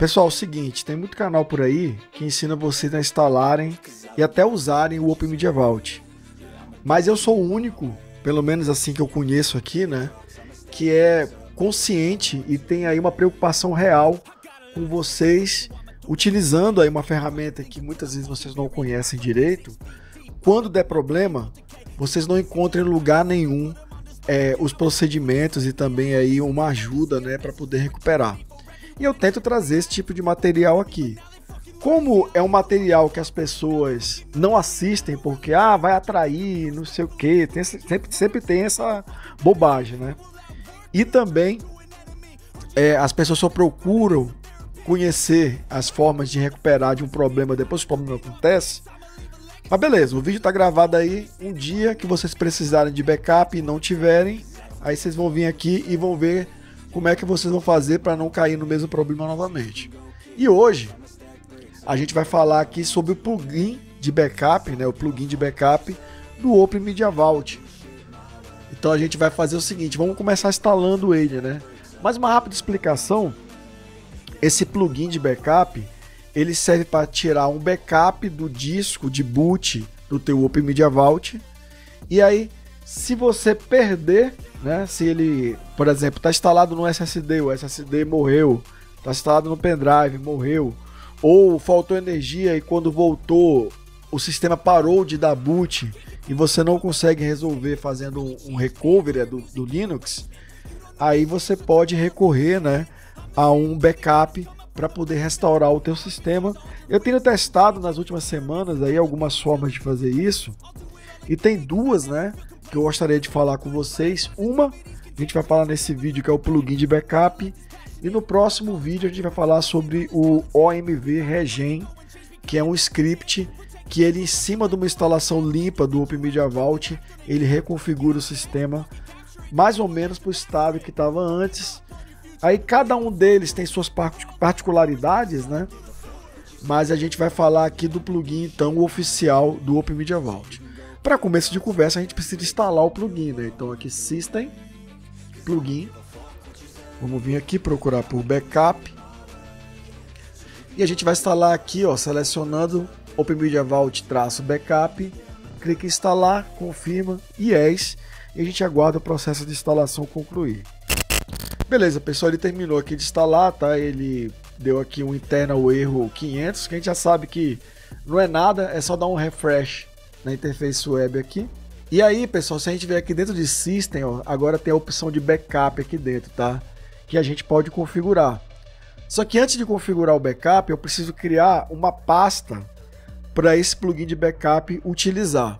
Pessoal, é o seguinte, tem muito canal por aí que ensina vocês a instalarem e até usarem o Open Media Vault. Mas eu sou o único, pelo menos assim que eu conheço aqui, né, que é consciente e tem aí uma preocupação real com vocês utilizando aí uma ferramenta que muitas vezes vocês não conhecem direito. Quando der problema, vocês não encontrem em lugar nenhum os procedimentos e também aí uma ajuda, né, para poder recuperar. E eu tento trazer esse tipo de material aqui. Como é um material que as pessoas não assistem porque vai atrair, não sei o que, sempre tem essa bobagem, né? E também as pessoas só procuram conhecer as formas de recuperar de um problema depois que o problema acontece. Mas beleza, o vídeo tá gravado aí. Um dia que vocês precisarem de backup e não tiverem, aí vocês vão vir aqui e vão ver como é que vocês vão fazer para não cair no mesmo problema novamente. E hoje a gente vai falar aqui sobre o plugin de backup, né, o plugin de backup do Open Media Vault. Então a gente vai fazer o seguinte, vamos começar instalando ele, né? Mas uma rápida explicação, esse plugin de backup, ele serve para tirar um backup do disco de boot do teu Open Media Vault. E aí, se você perder, né, se ele, por exemplo, está instalado no SSD, o SSD morreu, está instalado no pendrive, morreu, ou faltou energia e quando voltou o sistema parou de dar boot e você não consegue resolver fazendo um recovery do Linux, aí você pode recorrer, né, a um backup para poder restaurar o teu sistema. Eu tenho testado nas últimas semanas aí algumas formas de fazer isso e tem duas, né, que eu gostaria de falar com vocês. Uma a gente vai falar nesse vídeo, que é o plugin de backup, e no próximo vídeo a gente vai falar sobre o OMV Regen, que é um script que ele, em cima de uma instalação limpa do Open Media Vault, ele reconfigura o sistema mais ou menos para o estado que estava antes. Aí cada um deles tem suas particularidades, né? Mas a gente vai falar aqui do plugin, então, oficial do Open Media Vault. Para começo de conversa, a gente precisa instalar o plugin, né? Então aqui System, Plugin. Vamos vir aqui procurar por Backup. E a gente vai instalar aqui, ó, selecionando Open Media Vault-Backup. Clica em instalar, confirma, yes. E a gente aguarda o processo de instalação concluir. Beleza, pessoal, ele terminou aqui de instalar, tá? Ele deu aqui um internal erro 500, que a gente já sabe que não é nada, é só dar um refresh na interface web aqui. E aí, pessoal, se a gente vier aqui dentro de System, ó, agora tem a opção de Backup aqui dentro, tá? Que a gente pode configurar. Só que antes de configurar o backup, eu preciso criar uma pasta para esse plugin de backup utilizar.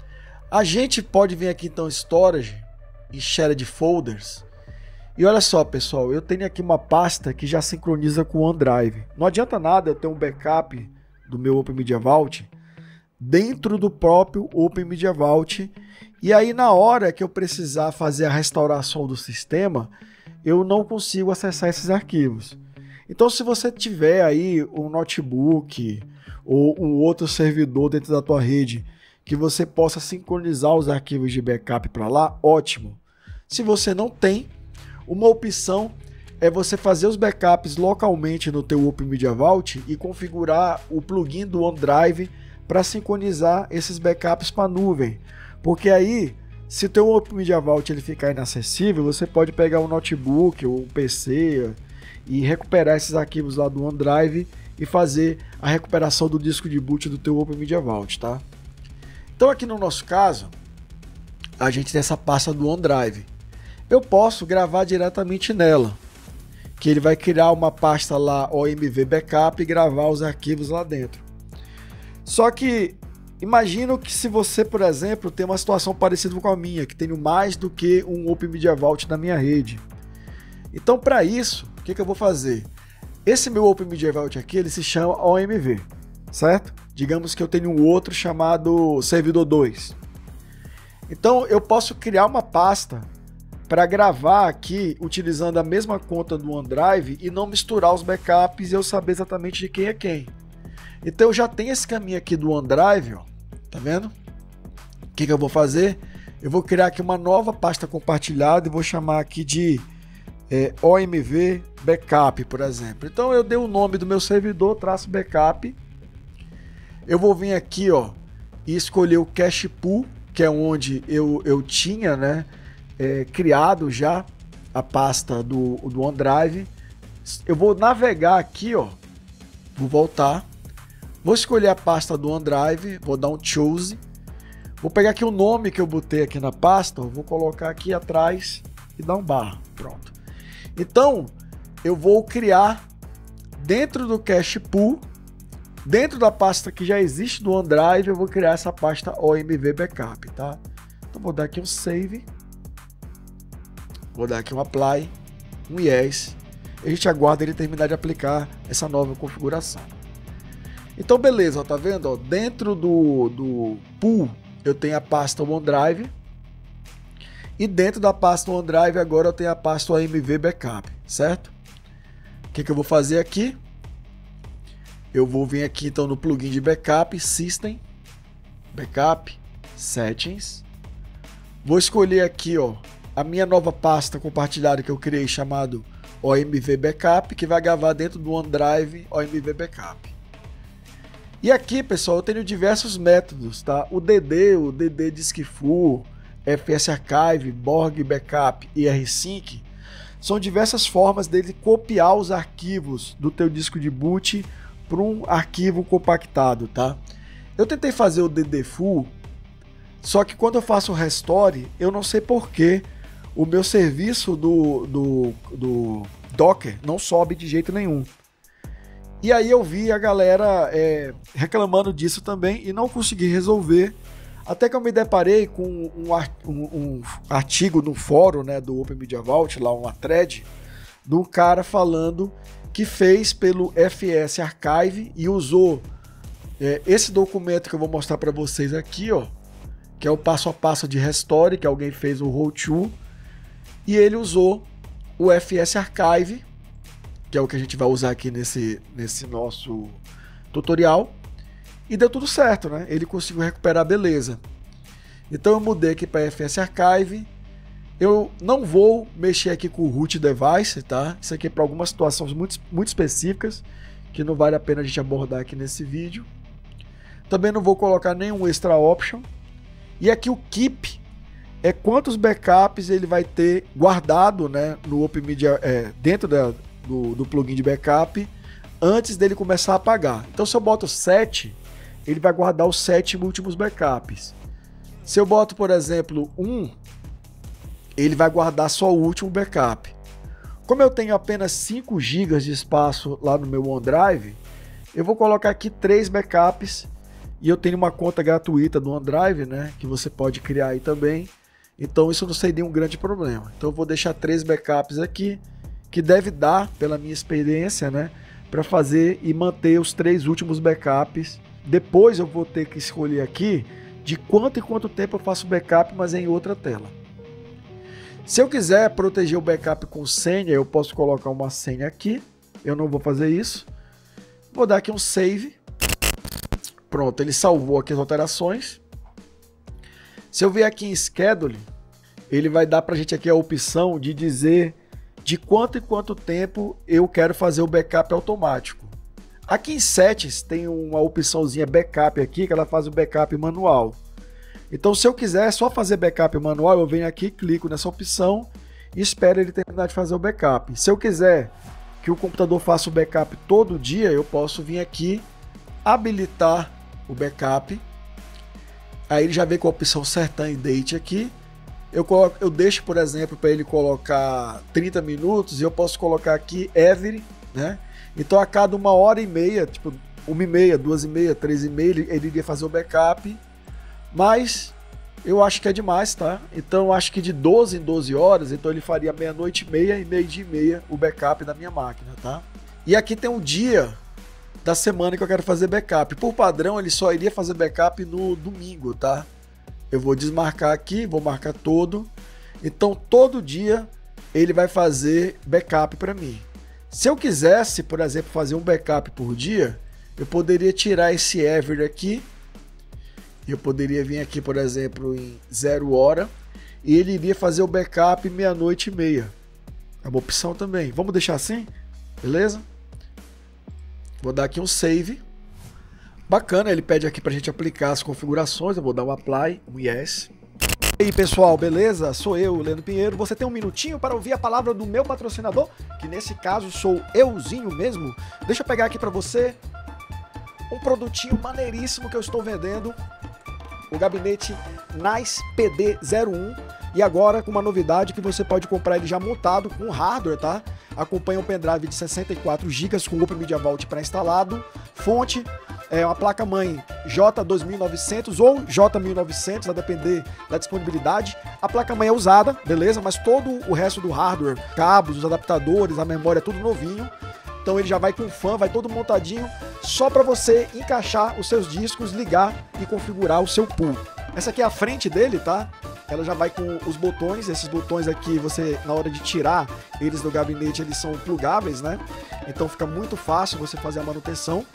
A gente pode vir aqui então Storage e Shared Folders. E olha só, pessoal, eu tenho aqui uma pasta que já sincroniza com o OneDrive. Não adianta nada eu ter um backup do meu Open Media Vault dentro do próprio Open Media Vault. E aí na hora que eu precisar fazer a restauração do sistema, eu não consigo acessar esses arquivos. Então se você tiver aí um notebook ou um outro servidor dentro da tua rede que você possa sincronizar os arquivos de backup para lá, ótimo. Se você não tem, uma opção é você fazer os backups localmente no teu Open Media Vault e configurar o plugin do OneDrive para sincronizar esses backups para a nuvem. Porque aí, se o teu Open Media Vault ele ficar inacessível, você pode pegar um notebook ou um PC e recuperar esses arquivos lá do OneDrive e fazer a recuperação do disco de boot do teu Open Media Vault, tá? Então aqui no nosso caso, a gente tem essa pasta do OneDrive. Eu posso gravar diretamente nela, que ele vai criar uma pasta lá OMV Backup e gravar os arquivos lá dentro. Só que imagino que se você, por exemplo, tem uma situação parecida com a minha, que tenho mais do que um Open Media Vault na minha rede. Então para isso, o que eu vou fazer? Esse meu Open Media Vault aqui, ele se chama OMV, certo? Digamos que eu tenho um outro chamado Servidor 2. Então eu posso criar uma pasta para gravar aqui utilizando a mesma conta do OneDrive e não misturar os backups e eu saber exatamente de quem é quem. Então eu já tenho esse caminho aqui do OneDrive, ó, tá vendo? O que eu vou fazer? Eu vou criar aqui uma nova pasta compartilhada e vou chamar aqui de OMV Backup, por exemplo. Então eu dei o nome do meu servidor, traço backup. Eu vou vir aqui, ó, e escolher o Cache Pool, que é onde eu tinha, né, criado já a pasta do OneDrive. Eu vou navegar aqui, ó, vou voltar, vou escolher a pasta do OneDrive, vou dar um Choose, vou pegar aqui o nome que eu botei aqui na pasta, ó, vou colocar aqui atrás e dar um barra, pronto. Então, eu vou criar dentro do Cache Pool, dentro da pasta que já existe do OneDrive, eu vou criar essa pasta OMV Backup, tá? Então, vou dar aqui um Save, vou dar aqui um Apply, um Yes, e a gente aguarda ele terminar de aplicar essa nova configuração. Então, beleza, ó, tá vendo? Ó, dentro do Pool, eu tenho a pasta OneDrive, e dentro da pasta OneDrive agora eu tenho a pasta OMV Backup, certo? O que eu vou fazer aqui? Eu vou vir aqui então no plugin de Backup, System, Backup, Settings. Vou escolher aqui, ó, a minha nova pasta compartilhada que eu criei chamado OMV Backup, que vai gravar dentro do OneDrive OMV Backup. E aqui, pessoal, eu tenho diversos métodos, tá? O DD Disk Full, FS Archive, Borg Backup e rsync são diversas formas dele copiar os arquivos do teu disco de boot para um arquivo compactado, tá? Eu tentei fazer o DD Full, só que quando eu faço o restore, eu não sei porquê o meu serviço do Docker não sobe de jeito nenhum. E aí eu vi a galera reclamando disso também e não consegui resolver. Até que eu me deparei com um artigo no fórum, né, do Open Media Vault, lá uma thread, de um cara falando que fez pelo FS Archive e usou esse documento que eu vou mostrar para vocês aqui, ó, que é o passo a passo de restore, que alguém fez o roll-to, e ele usou o FS Archive, que é o que a gente vai usar aqui nesse nosso tutorial, e deu tudo certo, né? Ele conseguiu recuperar, beleza. Então eu mudei aqui para FS Archive. Eu não vou mexer aqui com o root device, tá? Isso aqui é para algumas situações muito específicas que não vale a pena a gente abordar aqui nesse vídeo. Também não vou colocar nenhum extra option. E aqui o keep é quantos backups ele vai ter guardado, né, no Open Media, dentro do plugin de backup antes dele começar a apagar. Então se eu boto 7, ele vai guardar os 7 últimos backups. Se eu boto, por exemplo, 1, ele vai guardar só o último backup. Como eu tenho apenas 5 GB de espaço lá no meu OneDrive, eu vou colocar aqui 3 backups e eu tenho uma conta gratuita do OneDrive, né, que você pode criar aí também. Então isso não seria um grande problema. Então eu vou deixar 3 backups aqui, que deve dar, pela minha experiência, né, para fazer e manter os 3 últimos backups. Depois eu vou ter que escolher aqui de quanto em quanto tempo eu faço backup, mas em outra tela. Se eu quiser proteger o backup com senha, eu posso colocar uma senha aqui. Eu não vou fazer isso. Vou dar aqui um save. Pronto, ele salvou aqui as alterações. Se eu vier aqui em Schedule, ele vai dar para a gente aqui a opção de dizer de quanto em quanto tempo eu quero fazer o backup automático. Aqui em Settings tem uma opçãozinha backup aqui, que ela faz o backup manual. Então se eu quiser só fazer backup manual, eu venho aqui, clico nessa opção e espero ele terminar de fazer o backup. Se eu quiser que o computador faça o backup todo dia, eu posso vir aqui, habilitar o backup. Aí ele já vem com a opção Certain Date aqui. Eu deixo, por exemplo, para ele colocar 30 minutos e eu posso colocar aqui Every, né? Então a cada 1h30, tipo 1h30, 2h30, 3h30, ele iria fazer o backup. Mas eu acho que é demais, tá? Então eu acho que de 12 em 12 horas, então ele faria 00:30 e 12:30 o backup da minha máquina, tá? E aqui tem um dia da semana que eu quero fazer backup. Por padrão, ele só iria fazer backup no domingo, tá? Eu vou desmarcar aqui, vou marcar todo. Então todo dia ele vai fazer backup para mim. Se eu quisesse, por exemplo, fazer um backup por dia, eu poderia tirar esse every aqui. Eu poderia vir aqui, por exemplo, em 0 hora e ele iria fazer o backup 00:30. É uma opção também. Vamos deixar assim? Beleza? Vou dar aqui um save. Bacana, ele pede aqui pra gente aplicar as configurações. Eu vou dar um apply, um yes. E aí pessoal, beleza? Sou eu, Leandro Pinheiro. Você tem um minutinho para ouvir a palavra do meu patrocinador? Que nesse caso sou euzinho mesmo. Deixa eu pegar aqui pra você um produtinho maneiríssimo que eu estou vendendo. O gabinete Nice PD01. E agora com uma novidade que você pode comprar ele já montado com hardware, tá? Acompanha um pendrive de 64 GB com Open Media Vault pré-instalado. Fonte é uma placa-mãe J2900 ou J1900, a depender da disponibilidade. A placa-mãe é usada, beleza? Mas todo o resto do hardware, cabos, os adaptadores, a memória, é tudo novinho. Então ele já vai com fã, vai todo montadinho, só para você encaixar os seus discos, ligar e configurar o seu pool. Essa aqui é a frente dele, tá? Ela já vai com os botões. Esses botões aqui, você, na hora de tirar eles do gabinete, eles são plugáveis, né? Então fica muito fácil você fazer a manutenção.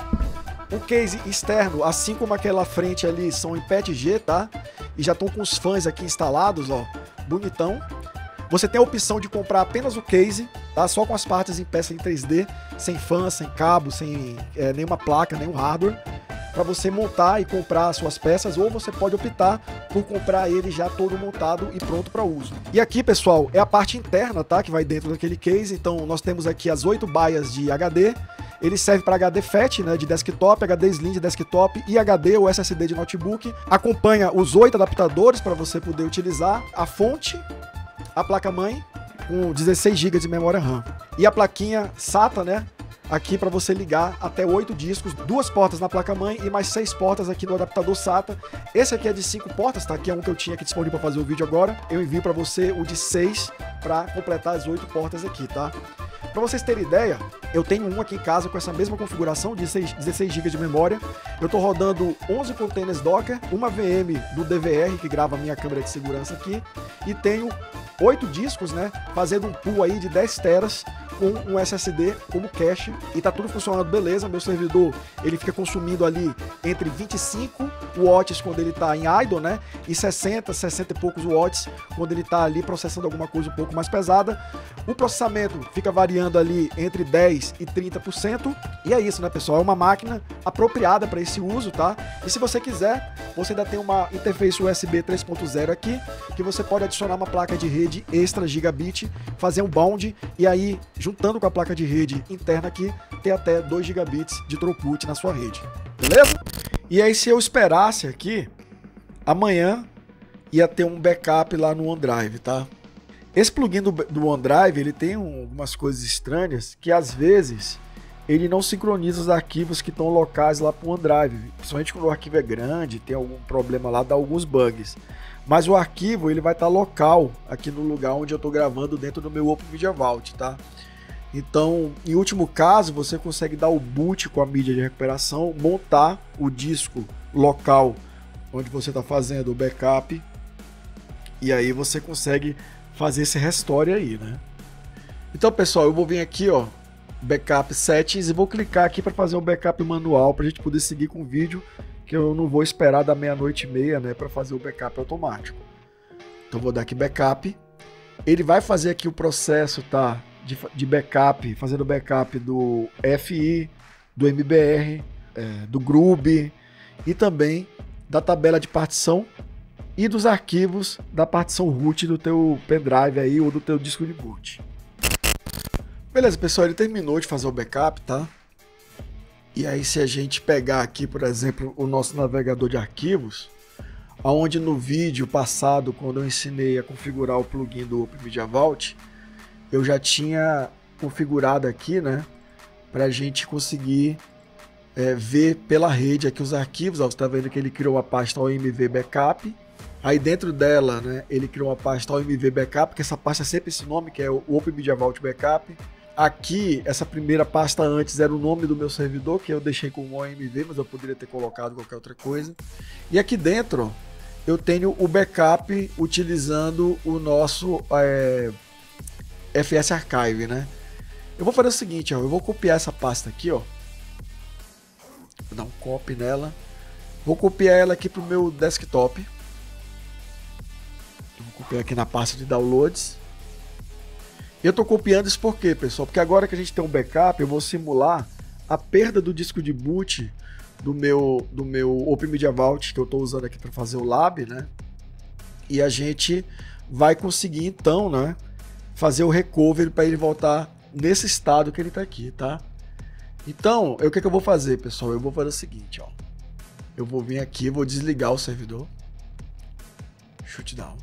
O case externo, assim como aquela frente ali, são em PETG, tá? E já estão com os fãs aqui instalados, ó, bonitão. Você tem a opção de comprar apenas o case, tá? Só com as partes em peça em 3D, sem fã, sem cabo, sem nenhuma placa, nenhum hardware, para você montar e comprar as suas peças, ou você pode optar por comprar ele já todo montado e pronto para uso. E aqui, pessoal, é a parte interna, tá? Que vai dentro daquele case. Então nós temos aqui as 8 baias de HD. Ele serve para HD FAT, né, de desktop, HD Slim de desktop e HD ou SSD de notebook. Acompanha os 8 adaptadores para você poder utilizar, a fonte, a placa-mãe com 16 GB de memória RAM e a plaquinha SATA, né, aqui para você ligar até 8 discos, 2 portas na placa-mãe e mais 6 portas aqui no adaptador SATA. Esse aqui é de 5 portas, tá? Aqui é um que eu tinha aqui disponível para fazer o vídeo agora. Eu envio para você o de 6 para completar as 8 portas aqui, tá? Para vocês terem ideia, eu tenho um aqui em casa com essa mesma configuração de 16 GB de memória. Eu estou rodando 11 containers Docker, uma VM do DVR que grava a minha câmera de segurança aqui e tenho 8 discos, né, fazendo um pool aí de 10 teras com um SSD como cache e tá tudo funcionando beleza. Meu servidor, ele fica consumindo ali entre 25 watts quando ele tá em idle, né, e 60 e poucos watts quando ele tá ali processando alguma coisa um pouco mais pesada. O processamento fica variando ali entre 10 e 30%, e é isso, né, pessoal? É uma máquina apropriada para esse uso, tá? E se você quiser, você ainda tem uma interface USB 3.0 aqui, que você pode adicionar uma placa de rede extra gigabit, fazer um bound, e aí, juntando com a placa de rede interna aqui, ter até 2 gigabits de throughput na sua rede, beleza? E aí, se eu esperasse aqui, amanhã ia ter um backup lá no OneDrive, tá? Esse plugin do OneDrive, ele tem algumas coisas estranhas que às vezes ele não sincroniza os arquivos que estão locais lá para o OneDrive, principalmente quando o arquivo é grande, tem algum problema lá, dá alguns bugs. Mas o arquivo ele vai estar local aqui no lugar onde eu estou gravando dentro do meu Open Media Vault, tá? Então, em último caso, você consegue dar o boot com a mídia de recuperação, montar o disco local onde você está fazendo o backup e aí você consegue fazer esse restore aí, né? Então, pessoal, eu vou vir aqui, ó, backup settings, e vou clicar aqui para fazer um backup manual para a gente poder seguir com o vídeo, que eu não vou esperar da 00:30, né, para fazer o backup automático. Então vou dar aqui backup. Ele vai fazer aqui o processo, tá, de backup, fazendo backup do FI, do MBR, do Grub e também da tabela de partição e dos arquivos da partição root do teu pendrive aí ou do teu disco de boot. Beleza, pessoal, ele terminou de fazer o backup, tá? E aí, se a gente pegar aqui, por exemplo, o nosso navegador de arquivos, onde no vídeo passado, quando eu ensinei a configurar o plugin do Open Media Vault, eu já tinha configurado aqui, né, para a gente conseguir ver pela rede aqui os arquivos. Ó, você está vendo que ele criou uma pasta OMV Backup. Aí dentro dela, né, ele criou uma pasta OMV Backup, que essa pasta é sempre esse nome, que é o Open Media Vault Backup. Aqui, essa primeira pasta antes era o nome do meu servidor, que eu deixei com OMV, mas eu poderia ter colocado qualquer outra coisa. E aqui dentro, ó, eu tenho o backup utilizando o nosso FS Archive, né? Eu vou fazer o seguinte, ó, eu vou copiar essa pasta aqui, ó. Vou dar um copy nela. Vou copiar ela aqui para o meu desktop. Vou copiar aqui na pasta de downloads. Eu estou copiando isso por quê, pessoal? Porque agora que a gente tem um backup, eu vou simular a perda do disco de boot do meu Open Media Vault, que eu estou usando aqui para fazer o lab, né? E a gente vai conseguir, então, né, fazer o recovery para ele voltar nesse estado que ele está aqui, tá? Então, o que eu vou fazer, pessoal? Eu vou fazer o seguinte, ó. Eu vou vir aqui, vou desligar o servidor. Shutdown.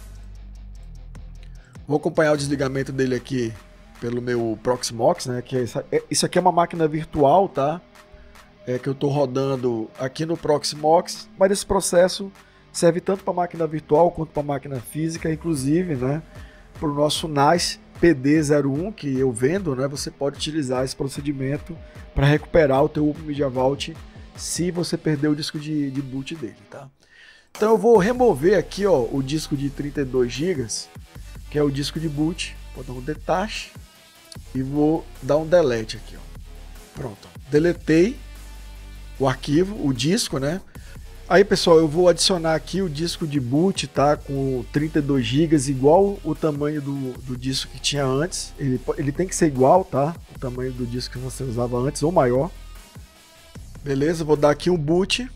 Vou acompanhar o desligamento dele aqui pelo meu Proxmox, né? Que isso aqui é uma máquina virtual, tá? Que eu estou rodando aqui no Proxmox, mas esse processo serve tanto para máquina virtual quanto para máquina física, inclusive, né? Para o nosso NAS PD01 que eu vendo, né? Você pode utilizar esse procedimento para recuperar o teu Open Media Vault se você perder o disco de boot dele, tá? Então eu vou remover aqui, ó, o disco de 32 GB, que é o disco de boot. Vou dar um detach e vou dar um delete aqui, ó. Pronto, deletei o arquivo, o disco, né? Aí, pessoal, eu vou adicionar aqui o disco de boot, tá? Com 32 GB, igual o tamanho do disco que tinha antes. Ele tem que ser igual, tá? O tamanho do disco que você usava antes, ou maior. Beleza, vou dar aqui um boot.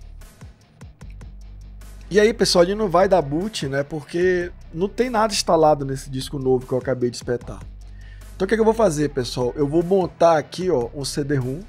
E aí, pessoal, ele não vai dar boot, né? Porque não tem nada instalado nesse disco novo que eu acabei de espetar. Então o que eu vou fazer, pessoal? Eu vou montar aqui, ó, um CD-ROM.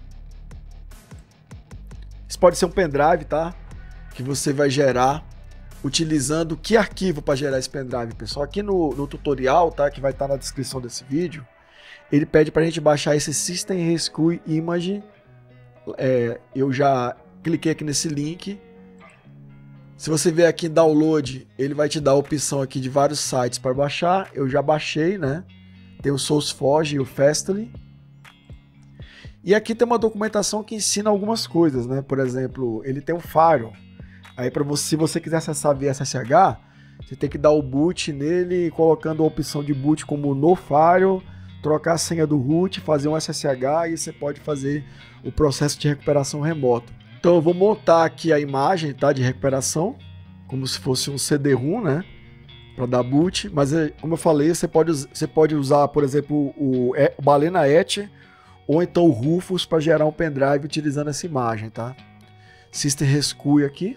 Isso pode ser um pendrive, tá? Que você vai gerar utilizando que arquivo para gerar esse pendrive, pessoal? Aqui no tutorial, tá? Que vai estar na descrição desse vídeo. Ele pede para a gente baixar esse System Rescue Image. Eu já cliquei aqui nesse link. Se você vier aqui em download, ele vai te dar a opção aqui de vários sites para baixar. Eu já baixei, né? Tem o SourceForge e o Fastly. E aqui tem uma documentação que ensina algumas coisas, né? Por exemplo, ele tem um firewall. Aí se você quiser acessar via SSH, você tem que dar o boot nele, colocando a opção de boot como no firewall, trocar a senha do root, fazer um SSH e você pode fazer o processo de recuperação remoto. Então eu vou montar aqui a imagem, tá, de recuperação, como se fosse um CD-ROM, né, para dar boot, mas como eu falei, você pode usar, por exemplo, o Balena Et ou então o Rufus para gerar um pendrive utilizando essa imagem, tá? System Rescue aqui.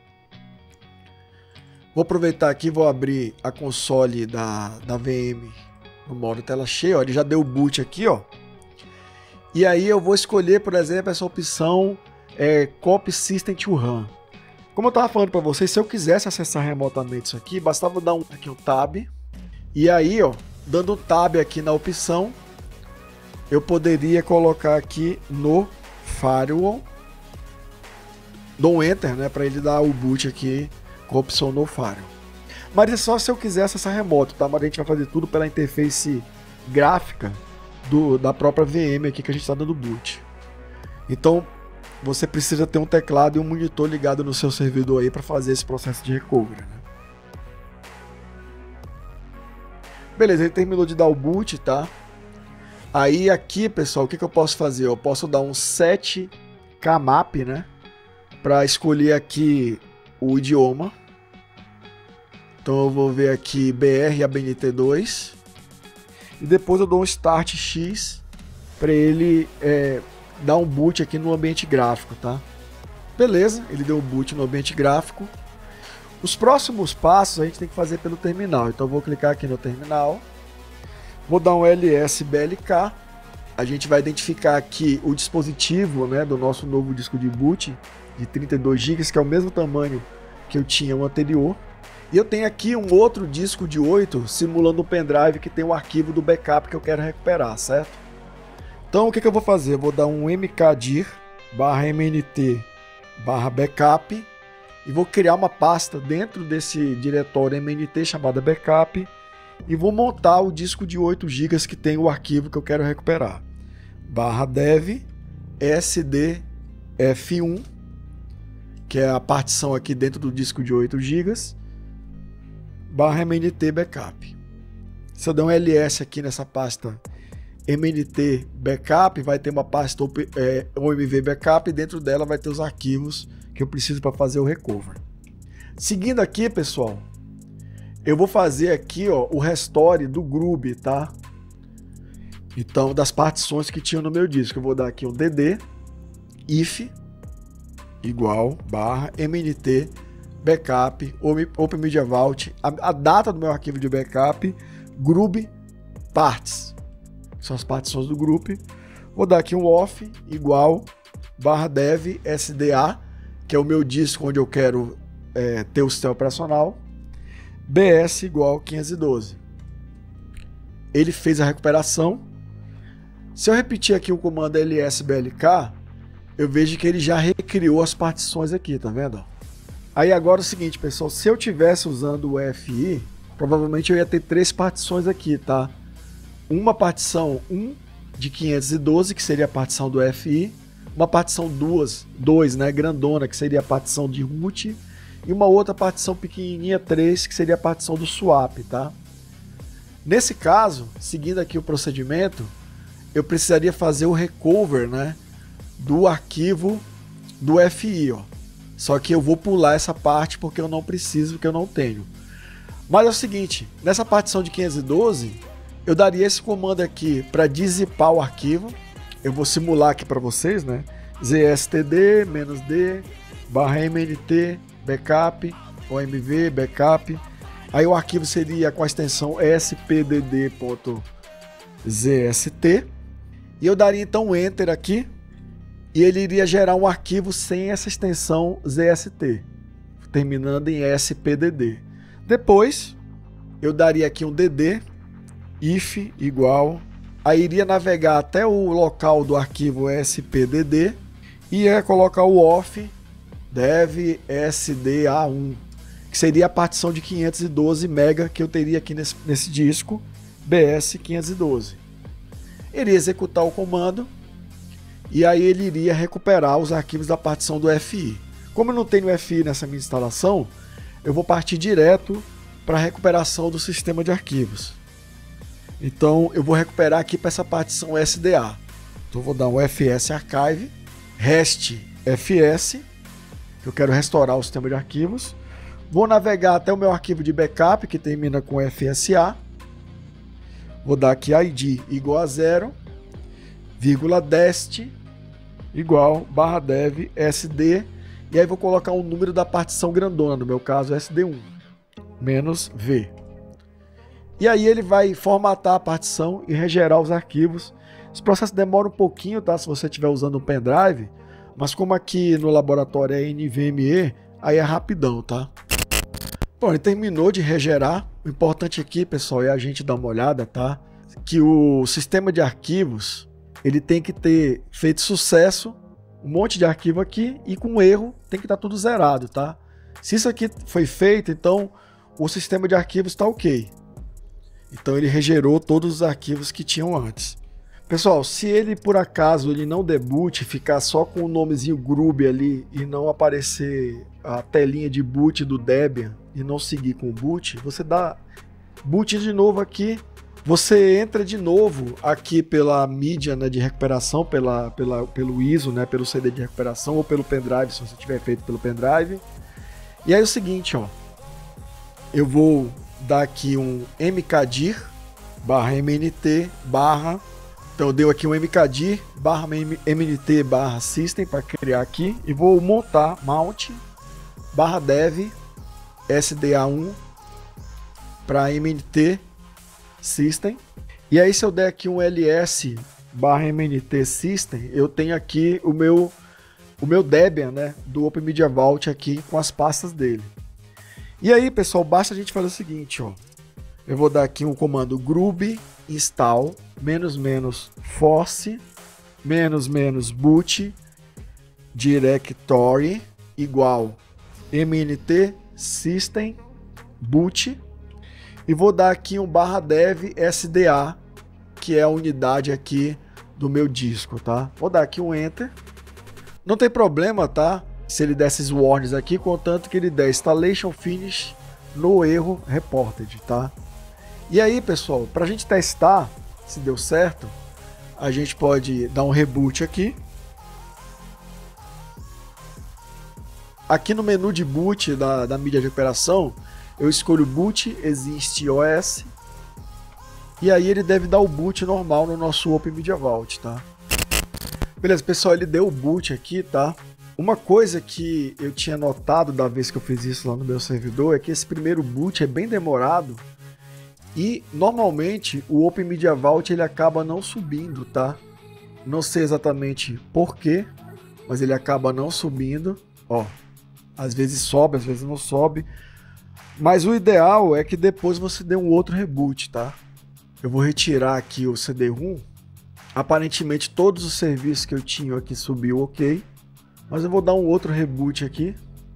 Vou aproveitar aqui, vou abrir a console da VM no modo tela cheia, ó, ele já deu boot aqui, ó. E aí eu vou escolher, por exemplo, essa opção Copy System to RAM. Como eu estava falando para vocês, se eu quisesse acessar remotamente isso aqui, bastava dar um tab. E aí, ó, dando um tab aqui na opção, eu poderia colocar aqui no Firewall. Dou um Enter, né, para ele dar o boot aqui com a opção no Firewall. Mas é só se eu quiser acessar remoto, tá? Mas a gente vai fazer tudo pela interface gráfica da própria VM aqui que a gente está dando boot. Então, você precisa ter um teclado e um monitor ligado no seu servidor aí para fazer esse processo de recovery, né? Beleza, ele terminou de dar o boot, tá? Aí aqui, pessoal, o que eu posso fazer? Eu posso dar um set kmap, né? Para escolher aqui o idioma. Então eu vou ver aqui BR e ABNT2. E depois eu dou um Start X para ele dar um boot aqui no ambiente gráfico, tá? Beleza, ele deu o boot no ambiente gráfico. Os próximos passos a gente tem que fazer pelo terminal. Então eu vou clicar aqui no terminal. Vou dar um ls blk. A gente vai identificar aqui o dispositivo, né, do nosso novo disco de boot de 32 GB, que é o mesmo tamanho que eu tinha o anterior. E eu tenho aqui um outro disco de 8 simulando um pendrive que tem o arquivo do backup que eu quero recuperar, certo? Então o que eu vou fazer? Eu vou dar um mkdir /mnt/backup e vou criar uma pasta dentro desse diretório mnt chamada backup e vou montar o disco de 8 GB que tem o arquivo que eu quero recuperar. /dev sdf1, que é a partição aqui dentro do disco de 8 GB, /mnt backup. Se eu der um ls aqui nessa pasta mnt backup, vai ter uma pasta omv backup e dentro dela vai ter os arquivos que eu preciso para fazer o recovery. Seguindo aqui, pessoal, eu vou fazer aqui, ó, o restore do Grub, tá? Então, das partições que tinham no meu disco, eu vou dar aqui um dd if igual barra mnt backup Open Media Vault, a data do meu arquivo de backup, Grub parts, são as partições do Grub. Vou dar aqui um off igual barra dev sda, que é o meu disco onde eu quero ter o sistema operacional, bs igual 512. Ele fez a recuperação. Se eu repetir aqui o comando lsblk, eu vejo que ele já recriou as partições aqui, tá vendo? Aí agora é o seguinte, pessoal, se eu tivesse usando o FI, provavelmente eu ia ter 3 partições aqui, tá? Uma partição 1 de 512, que seria a partição do FI, uma partição 2, né, grandona, que seria a partição de root, e uma outra partição pequenininha 3, que seria a partição do swap, tá? Nesse caso, seguindo aqui o procedimento, eu precisaria fazer o recover, né, do arquivo do FI, ó. Só que eu vou pular essa parte porque eu não preciso, porque eu não tenho. Mas é o seguinte, nessa partição de 512, eu daria esse comando aqui para dizipar o arquivo. Eu vou simular aqui para vocês, né? zstd -d barra mnt backup omv backup. Aí o arquivo seria com a extensão spdd.zst. E eu daria então um enter aqui. E ele iria gerar um arquivo sem essa extensão zst, terminando em spdd. Depois, eu daria aqui um dd if igual, aí iria navegar até o local do arquivo spdd e ia colocar o off dev sda1, que seria a partição de 512 MB que eu teria aqui nesse disco bs 512. Iria executar o comando e aí ele iria recuperar os arquivos da partição do FI. Como eu não tenho FI nessa minha instalação, eu vou partir direto para a recuperação do sistema de arquivos. Então eu vou recuperar aqui para essa partição SDA. Então eu vou dar um fs archive, rest fs, que eu quero restaurar o sistema de arquivos. Vou navegar até o meu arquivo de backup, que termina com fsa. Vou dar aqui id igual a 0, vírgula dest igual barra dev sd, e aí vou colocar o número da partição grandona, no meu caso sd1, menos v. E aí ele vai formatar a partição e regerar os arquivos. Esse processo demora um pouquinho, tá? Se você estiver usando um pendrive, mas como aqui no laboratório é NVMe, aí é rapidão, tá? Bom, ele terminou de regerar. O importante aqui, pessoal, é a gente dar uma olhada, tá? Que o sistema de arquivos, ele tem que ter feito sucesso, um monte de arquivo aqui, e com erro tem que estar tudo zerado, tá? Se isso aqui foi feito, então o sistema de arquivos está ok. Então ele regerou todos os arquivos que tinham antes. Pessoal, se ele por acaso ele não deboot, ficar só com o nomezinho Grub ali e não aparecer a telinha de boot do Debian e não seguir com o boot, você dá boot de novo aqui. Você entra de novo aqui pela mídia, né, de recuperação, pelo ISO, né, pelo CD de recuperação ou pelo pendrive, se você tiver feito pelo pendrive. E aí é o seguinte, ó, eu vou dar aqui um mkdir barra mnt barra, então eu dei aqui um mkdir barra mnt barra system para criar aqui e vou montar mount barra dev sda1 para mnt system. E aí se eu der aqui um ls barra mnt system, eu tenho aqui o meu Debian, né, do Open Media Vault aqui com as pastas dele. E aí, pessoal, basta a gente fazer o seguinte, ó. Eu vou dar aqui um comando grub install --force --boot directory igual mnt system boot. E vou dar aqui um barra dev sda, que é a unidade aqui do meu disco, tá? Vou dar aqui um enter. Não tem problema, tá? Se ele der esses warnings aqui, contanto que ele der installation finish no erro reported, tá? E aí, pessoal, para a gente testar se deu certo, a gente pode dar um reboot aqui. Aqui no menu de boot da mídia de recuperação, eu escolho boot, existe OS, e aí ele deve dar o boot normal no nosso Open Media Vault, tá? Beleza, pessoal, ele deu o boot aqui, tá? Uma coisa que eu tinha notado da vez que eu fiz isso lá no meu servidor é que esse primeiro boot é bem demorado e normalmente o Open Media Vault ele acaba não subindo, tá? Não sei exatamente por quê, mas ele acaba não subindo, ó. Às vezes sobe, às vezes não sobe. Mas o ideal é que depois você dê um outro reboot, tá? Eu vou retirar aqui o CD-ROM. Aparentemente todos os serviços que eu tinha aqui subiu ok. Mas eu vou dar um outro reboot aqui.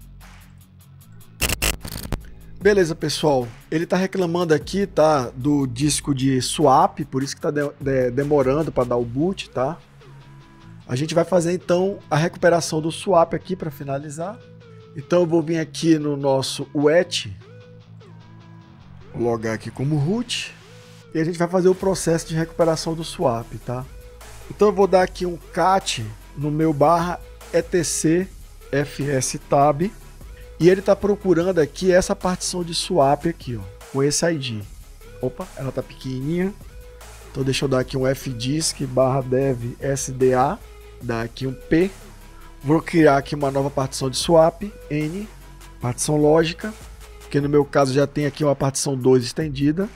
Beleza, pessoal. Ele tá reclamando aqui, tá? Do disco de swap, por isso que tá demorando para dar o boot, tá? A gente vai fazer então a recuperação do swap aqui para finalizar. Então eu vou vir aqui no nosso UET, vou logar aqui como root, e a gente vai fazer o processo de recuperação do swap, tá? Então eu vou dar aqui um cat no meu barra etc fstab, e ele está procurando aqui essa partição de swap aqui, ó, com esse ID. Opa, ela tá pequenininha, então deixa eu dar aqui um fdisk barra dev sda, dar aqui um p. Vou criar aqui uma nova partição de swap, N, partição lógica, que no meu caso já tem aqui uma partição 2 estendida.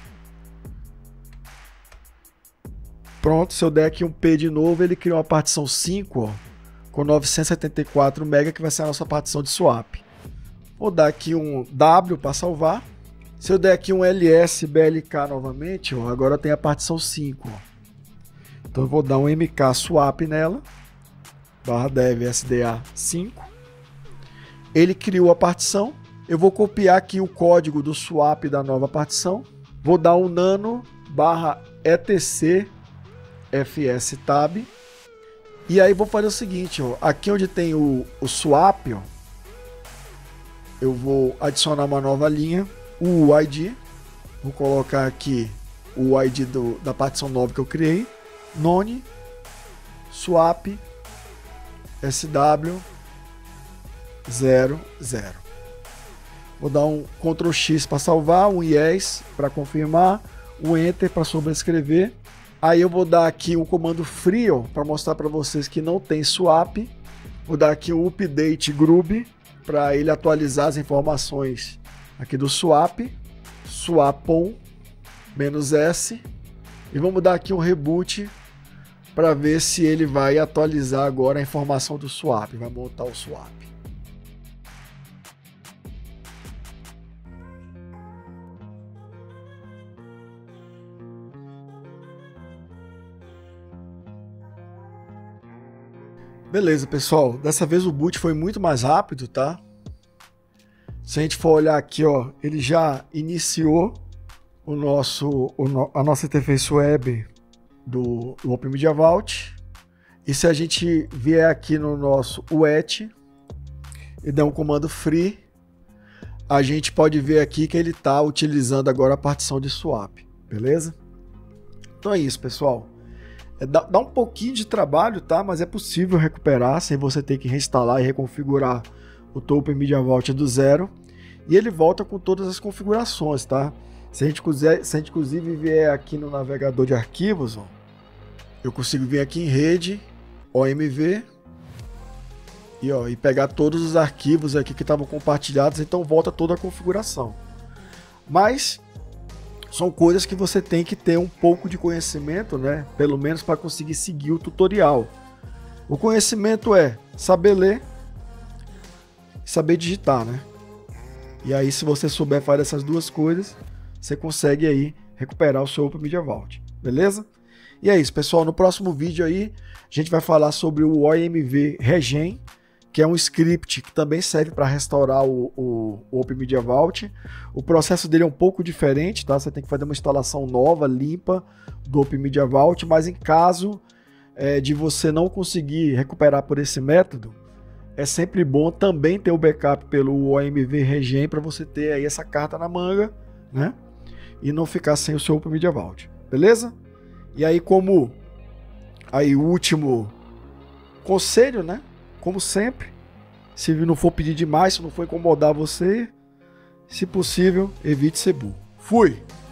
Pronto, se eu der aqui um P de novo, ele cria uma partição 5, ó, com 974 MB, que vai ser a nossa partição de swap. Vou dar aqui um W para salvar. Se eu der aqui um ls blk novamente, ó, agora tem a partição 5. Ó. Então eu vou dar um mk swap nela. Barra dev sda 5. Ele criou a partição. Eu vou copiar aqui o código do swap da nova partição. Vou dar um nano barra etc fstab. E aí vou fazer o seguinte, ó, aqui onde tem o swap, ó, eu vou adicionar uma nova linha, o UID. Vou colocar aqui o ID da partição nova que eu criei. None swap SW00. Vou dar um Ctrl X para salvar, um Yes para confirmar, um Enter para sobrescrever. Aí eu vou dar aqui um comando free para mostrar para vocês que não tem swap. Vou dar aqui um update grub para ele atualizar as informações aqui do swap. Swapon -s. E vamos dar aqui um reboot para ver se ele vai atualizar agora a informação do swap, vai montar o swap. Beleza, pessoal, dessa vez o boot foi muito mais rápido, tá? Se a gente for olhar aqui, ó, ele já iniciou a nossa interface web do Open Media Vault. E se a gente vier aqui no nosso UET e der um comando free, a gente pode ver aqui que ele está utilizando agora a partição de swap, beleza? Então é isso, pessoal. Dá um pouquinho de trabalho, tá? Mas é possível recuperar sem você ter que reinstalar e reconfigurar o teu Open Media Vault do zero. E ele volta com todas as configurações, tá? Se a gente inclusive vier aqui no navegador de arquivos, ó, eu consigo vir aqui em rede, OMV, e pegar todos os arquivos aqui que estavam compartilhados, então volta toda a configuração. Mas são coisas que você tem que ter um pouco de conhecimento, né? Pelo menos para conseguir seguir o tutorial. O conhecimento é saber ler e saber digitar, né? E aí, se você souber fazer essas duas coisas, você consegue aí recuperar o seu Open Media Vault, beleza? E é isso, pessoal. No próximo vídeo aí, a gente vai falar sobre o OMV Regen, que é um script que também serve para restaurar o Open Media Vault. O processo dele é um pouco diferente, tá? Você tem que fazer uma instalação nova, limpa do Open Media Vault, mas em caso de você não conseguir recuperar por esse método, é sempre bom também ter o backup pelo OMV Regen para você ter aí essa carta na manga, né? E não ficar sem o seu Open Media Vault, beleza? E aí, como aí o último conselho, né? Como sempre, se não for pedir demais, se não for incomodar você, Se possível, evite ser burro. Fui!